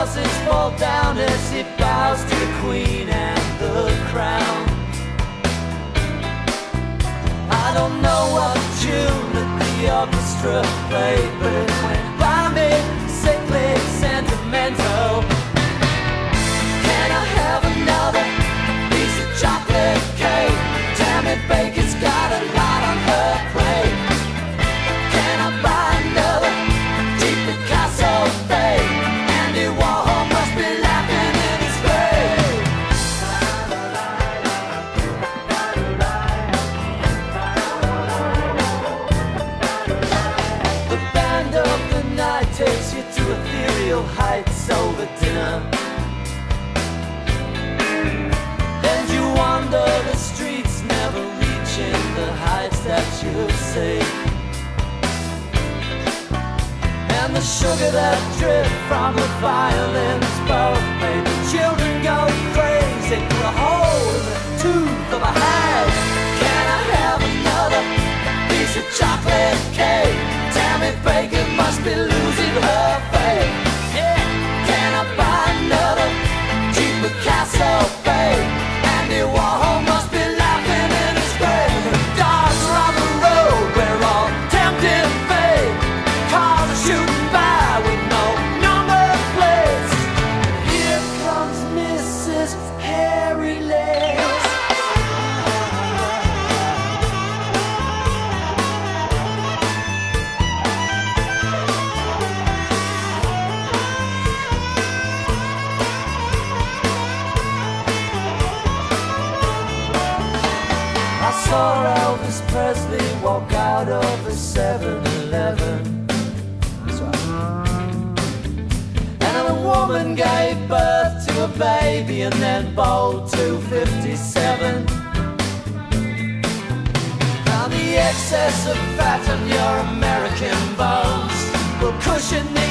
houses fall down as he bows to the Queen and the crown. I don't know what tune that the orchestra played, but it went by me, sickly, sentimental. Can I have another piece of chocolate cake? Tammy Baker's got a lot on her plate. Can I buy another cheap Picasso fade? Andy Warhol must be laughing in his grave. The band of the night takes you to ethereal heights over dinner. Then you wander the streets, never reaching the heights that you see. And the sugar that dripped from the violins both made the children go crazy. Through the hole in the tooth of a hag. Can I have another piece of chocolate cake? Tammy Baker must be losing her faith. Yeah. Can I buy another cheap Picasso fade? Andy Warhol must be laughing in his grave. The dogs are on the road, we're all tempting fate. Cars are shooting by with no number plates. Here comes Mrs. Harry Lace. I saw Elvis Presley walk out of a 7-Eleven. That's right. And a woman gave birth to a baby and then bowled 257. Now the excess of fat on your American bones will cushion the